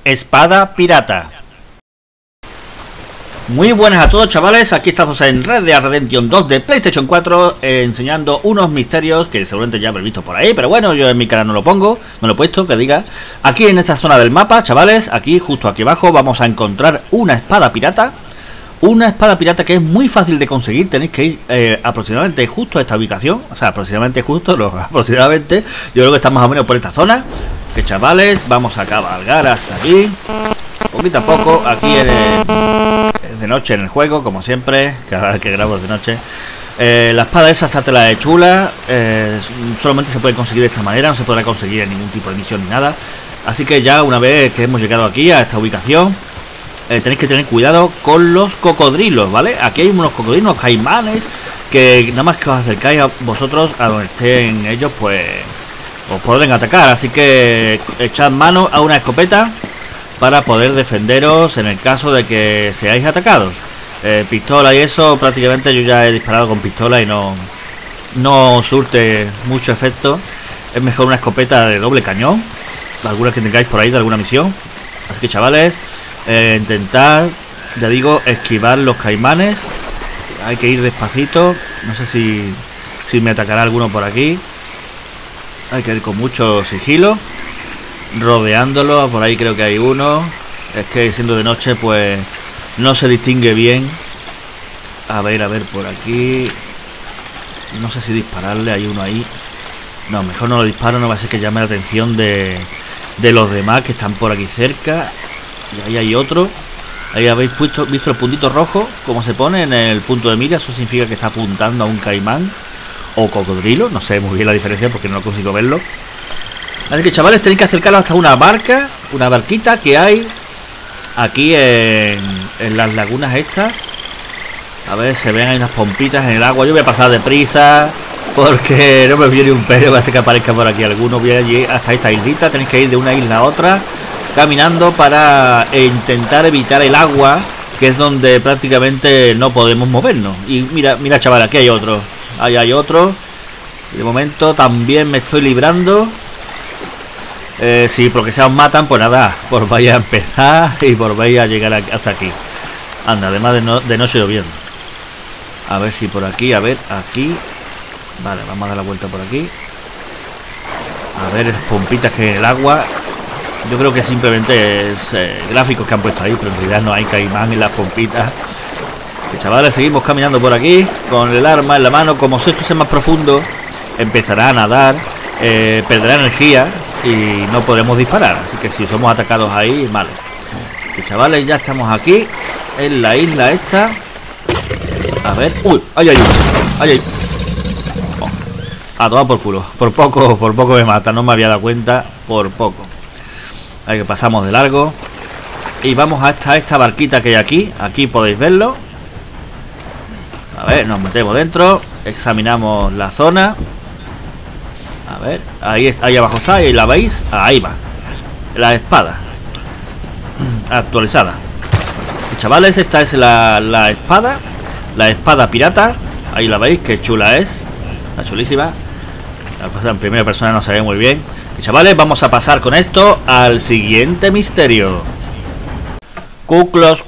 espada pirata. Muy buenas a todos, chavales, aquí estamos en Red Dead Redemption 2 de PlayStation 4 enseñando unos misterios que seguramente ya habréis visto por ahí, pero bueno, yo en mi canal no lo pongo, no lo he puesto, que diga. Aquí en esta zona del mapa, chavales, aquí justo aquí abajo vamos a encontrar una espada pirata. Una espada pirata que es muy fácil de conseguir. Tenéis que ir aproximadamente justo a esta ubicación. O sea, aproximadamente justo, no, aproximadamente. Yo creo que está más o menos por esta zona. Que chavales, vamos a cabalgar hasta aquí. Poquito a poco, aquí es de noche en el juego, como siempre. Cada vez que grabo es de noche. La espada esa está tela de chula. Solamente se puede conseguir de esta manera. No se podrá conseguir en ningún tipo de misión ni nada. Así que ya una vez que hemos llegado aquí a esta ubicación, tenéis que tener cuidado con los cocodrilos, ¿vale? Aquí hay unos cocodrilos, unos caimanes, que nada más que os acercáis a vosotros, a donde estén ellos, pues os podrán atacar. Así que echad mano a una escopeta para poder defenderos en el caso de que seáis atacados. Pistola y eso, prácticamente yo ya he disparado con pistola y no surte mucho efecto. Es mejor una escopeta de doble cañón, algunas que tengáis por ahí de alguna misión. Así que chavales, intentar, ya digo, esquivar los caimanes. Hay que ir despacito. No sé si me atacará alguno por aquí. Hay que ir con mucho sigilo, rodeándolo. Por ahí creo que hay uno. Es que siendo de noche pues no se distingue bien. A ver por aquí. No sé si dispararle. Hay uno ahí. No, mejor no lo disparo. No va a ser que llame la atención de los demás que están por aquí cerca. Y ahí hay otro. Ahí habéis visto el puntito rojo, como se pone en el punto de mira. Eso significa que está apuntando a un caimán o cocodrilo. No sé muy bien la diferencia porque no consigo verlo. Así que chavales, tenéis que acercaros hasta una barca, una barquita que hay aquí en las lagunas estas. A ver, se ven ahí unas pompitas en el agua. Yo voy a pasar deprisa porque no me viene un pelo. Va a ser que aparezca por aquí alguno. Voy allí hasta esta islita. Tenéis que ir de una isla a otra caminando para intentar evitar el agua, que es donde prácticamente no podemos movernos. Y mira chaval, aquí hay otro. Ahí hay otro. De momento también me estoy librando. Si porque se os matan, pues nada, por vaya a empezar y por vaya a llegar hasta aquí. Anda, además de noche lloviendo. A ver si por aquí, a ver, aquí. Vale, vamos a dar la vuelta por aquí. A ver, pompitas que en el agua. Yo creo que simplemente es gráficos que han puesto ahí, pero en realidad no hay caimán en las pompitas. Y chavales, seguimos caminando por aquí con el arma en la mano. Como esto sea más profundo, empezará a nadar, perderá energía y no podremos disparar. Así que si somos atacados ahí, vale. Y chavales, ya estamos aquí en la isla esta. A ver, uy, ahí hay uno. Ahí hay. Oh, a tomar por culo. Por poco me mata, no me había dado cuenta, por poco. Ahí que pasamos de largo. Y vamos hasta esta barquita que hay aquí. Aquí podéis verlo. A ver, nos metemos dentro. Examinamos la zona. A ver, ahí abajo está, ahí la veis. Ahí va. La espada actualizada. Y chavales, esta es la espada. La espada pirata. Ahí la veis, que chula es. Está chulísima. La pasada en primera persona no se ve muy bien. Y chavales, vamos a pasar con esto al siguiente misterio. Ku Klux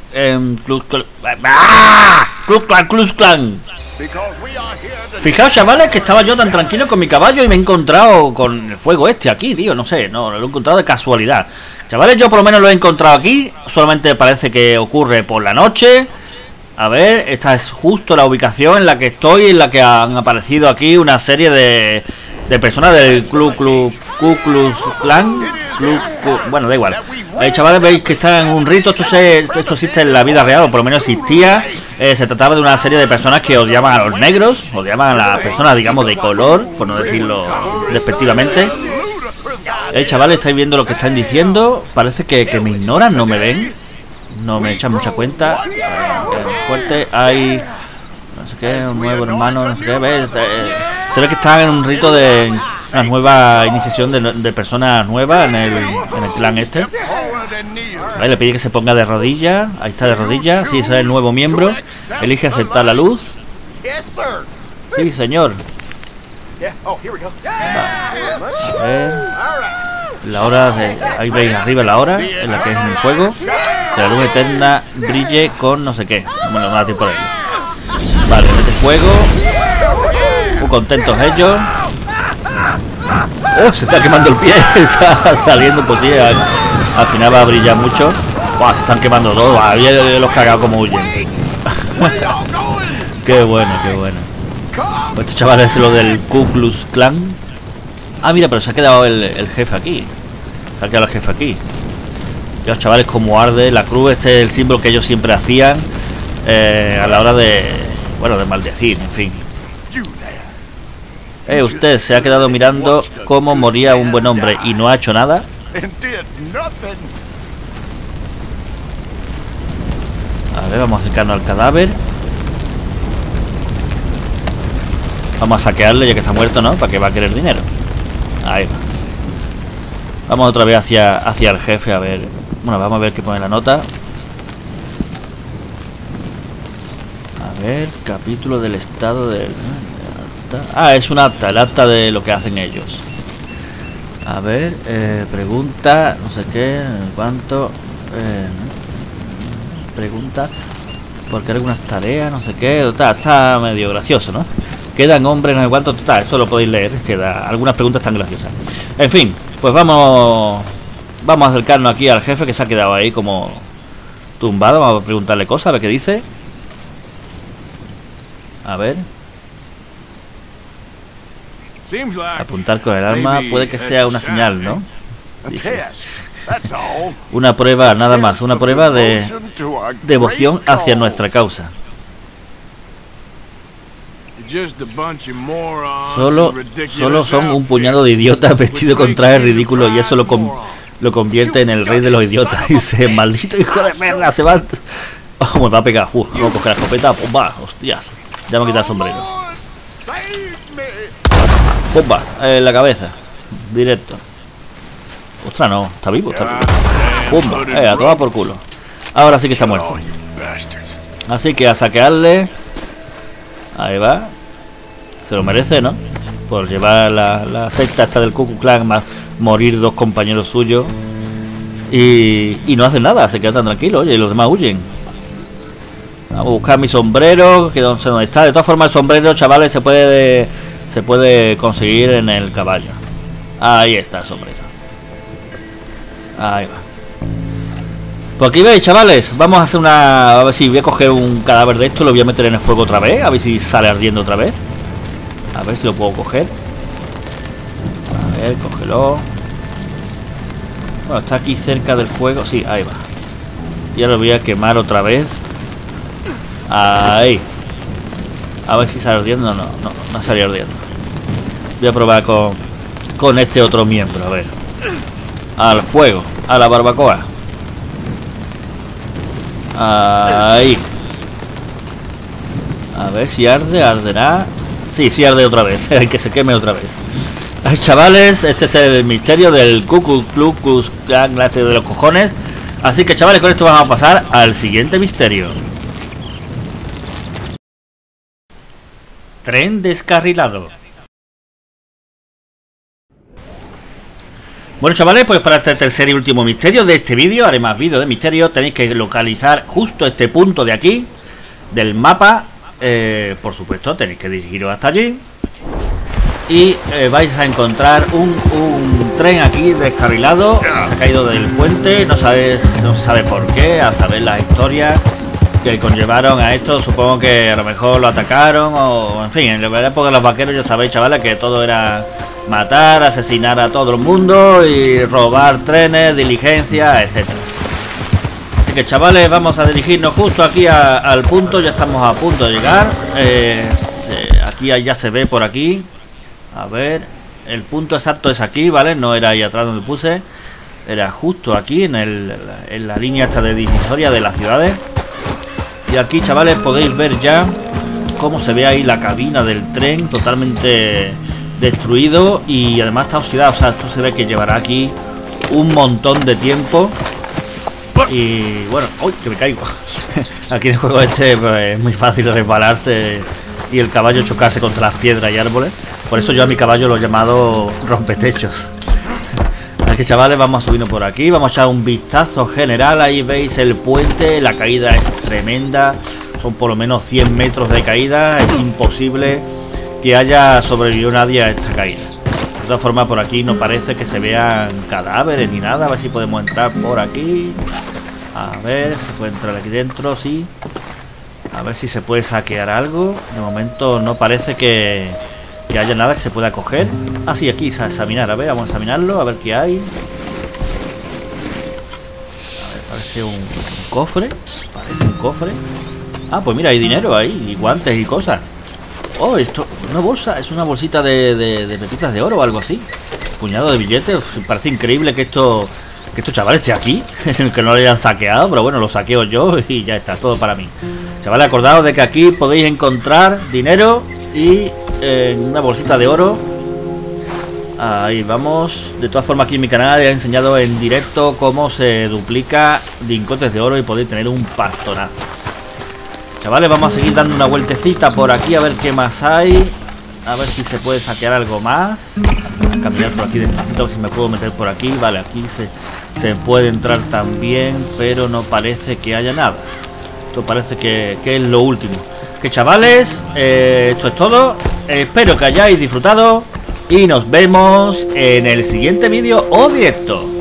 Klan. Fijaos, chavales, que estaba yo tan tranquilo con mi caballo y me he encontrado con el fuego este aquí, tío. No sé, no lo he encontrado de casualidad. Chavales, yo por lo menos lo he encontrado aquí. Solamente parece que ocurre por la noche. A ver, esta es justo la ubicación en la que estoy, en la que han aparecido aquí una serie de personas del Ku Klux Klan. Bueno, da igual. Chavales, veis que está en un rito. Esto existe en la vida real, o por lo menos existía. Se trataba de una serie de personas que odiaban a los negros, odiaban a las personas, digamos, de color, por no decirlo despectivamente. Chavales, estáis viendo lo que están diciendo. Parece que me ignoran, no me ven, no me echan mucha cuenta. Fuerte, hay no sé qué, un nuevo hermano, no sé qué, ¿ves? Se ve que están en un rito de una nueva iniciación de personas nuevas en el clan este. Vale, le pide que se ponga de rodillas. Ahí está de rodillas. Sí, ese es el nuevo miembro. Elige aceptar la luz. Sí, señor. Vale. A ver. La hora de... Ahí veis arriba la hora en la que es en el juego. Que la luz eterna brille con no sé qué. Bueno, no da tiempo de ello. Vale, mete fuego. Muy contentos ellos. Oh, se está quemando el pie. Está saliendo, pues sí, al final va a brillar mucho. Wow, se están quemando todos. Había los cagados como huyen. Qué bueno, qué bueno. Pues estos chavales es lo del Ku Klux Klan. Ah, mira, pero se ha quedado el jefe aquí. Se ha quedado el jefe aquí. Y los chavales como arde la cruz. Este es el símbolo que ellos siempre hacían a la hora de... Bueno, de maldecir, en fin. Usted se ha quedado mirando cómo moría un buen hombre y no ha hecho nada. A ver, vamos a acercarnos al cadáver. Vamos a saquearle ya que está muerto, ¿no? ¿Para qué va a querer dinero? Ahí va. Vamos otra vez hacia el jefe, a ver. Bueno, vamos a ver qué pone la nota. A ver, capítulo del estado del... Ah, es un acta, el acta de lo que hacen ellos. A ver, pregunta, no sé qué, cuánto... pregunta, porque algunas tareas, no sé qué, está medio gracioso, ¿no? Quedan hombres, no sé cuánto, total, eso lo podéis leer, queda algunas preguntas tan graciosas. En fin, pues vamos a acercarnos aquí al jefe que se ha quedado ahí como tumbado. Vamos a preguntarle cosas, a ver qué dice. A ver. Apuntar con el arma puede que sea una señal, ¿no? Dice. Una prueba, nada más, una prueba de devoción hacia nuestra causa. Solo son un puñado de idiotas vestidos con trajes ridículos y eso lo convierte en el rey de los idiotas. Dice, maldito hijo de perra, se va... Oh, me va a pegar. Vamos a coger la escopeta. ¡Pumba! Hostias. Ya me he quitado el sombrero. ¡Pumba! En la cabeza. Directo. Ostras, no. Está vivo, está vivo. ¡Pumba! A tomar por culo. Ahora sí que está muerto. Así que a saquearle. Ahí va. Se lo merece, ¿no? Por llevar la secta esta del Ku Klux Klan, más morir dos compañeros suyos. Y no hacen nada, se quedan tan tranquilos. Oye, y los demás huyen. Vamos a buscar mi sombrero, que no sé dónde está. De todas formas, el sombrero, chavales, se puede conseguir en el caballo. Ahí está el sombrero. Ahí va. Pues aquí veis, chavales. Vamos a hacer una... A ver si voy a coger un cadáver de esto. Lo voy a meter en el fuego otra vez. A ver si sale ardiendo otra vez. A ver si lo puedo coger. A ver, cógelo. Bueno, está aquí cerca del fuego. Sí, ahí va. Ya lo voy a quemar otra vez. Ahí. A ver si sale ardiendo. No sale ardiendo. Voy a probar con este otro miembro. A ver. Al fuego. A la barbacoa. Ahí. A ver si arde, arderá. Sí, arde otra vez. Hay que se queme otra vez. Ay, chavales, este es el misterio del Ku Klux Klan de los cojones. Así que, chavales, con esto vamos a pasar al siguiente misterio. Tren descarrilado. Bueno, chavales, pues para este tercer y último misterio de este vídeo, haré más vídeos de misterio. Tenéis que localizar justo este punto de aquí del mapa. Por supuesto, tenéis que dirigiros hasta allí. Y vais a encontrar un tren aquí descarrilado. Se ha caído del puente. No se sabe por qué. A saber las historias que conllevaron a esto. Supongo que a lo mejor lo atacaron. O en fin, en la época de los vaqueros ya sabéis, chavales, que todo era matar, asesinar a todo el mundo y robar trenes, diligencias, etcétera. Así que, chavales, vamos a dirigirnos justo aquí al punto. Ya estamos a punto de llegar. Aquí ya se ve por aquí. A ver, el punto exacto es aquí, ¿vale? No era ahí atrás donde puse. Era justo aquí en la línea esta de divisoria de las ciudades. Y aquí, chavales, podéis ver ya cómo se ve ahí la cabina del tren totalmente destruido y además está oxidado. O sea, esto se ve que llevará aquí un montón de tiempo. Y bueno, ¡uy! Que me caigo. Aquí en el juego este pues, es muy fácil resbalarse y el caballo chocarse contra las piedras y árboles. Por eso yo a mi caballo lo he llamado rompetechos. Así que chavales, vamos a subirnos por aquí. Vamos a echar un vistazo general. Ahí veis el puente. La caída es tremenda. Son por lo menos 100 metros de caída. Es imposible que haya sobrevivido nadie a esta caída. De todas formas, por aquí no parece que se vean cadáveres ni nada. A ver si podemos entrar por aquí. A ver, se puede entrar aquí dentro, sí. A ver si se puede saquear algo. De momento no parece que haya nada que se pueda coger. Ah, sí, aquí a examinar. A ver, vamos a examinarlo, a ver qué hay. A ver, parece un cofre. Parece un cofre. Ah, pues mira, hay dinero ahí, y guantes y cosas. Oh, esto, una bolsa, es una bolsita de pepitas de oro o algo así. Puñado de billetes. Parece increíble que estos chavales estén aquí. Que no lo hayan saqueado, pero bueno, lo saqueo yo y ya está, todo para mí. Chavales, acordaos de que aquí podéis encontrar dinero y una bolsita de oro. Ahí vamos. De todas formas, aquí en mi canal he enseñado en directo cómo se duplica lingotes de oro y podéis tener un pastonazo. Chavales, vamos a seguir dando una vueltecita por aquí a ver qué más hay. A ver si se puede saquear algo más. Voy a caminar por aquí despacito, a ver si me puedo meter por aquí. Vale, aquí se puede entrar también, pero no parece que haya nada. Esto parece que es lo último. Que chavales, esto es todo. Espero que hayáis disfrutado y nos vemos en el siguiente vídeo o directo.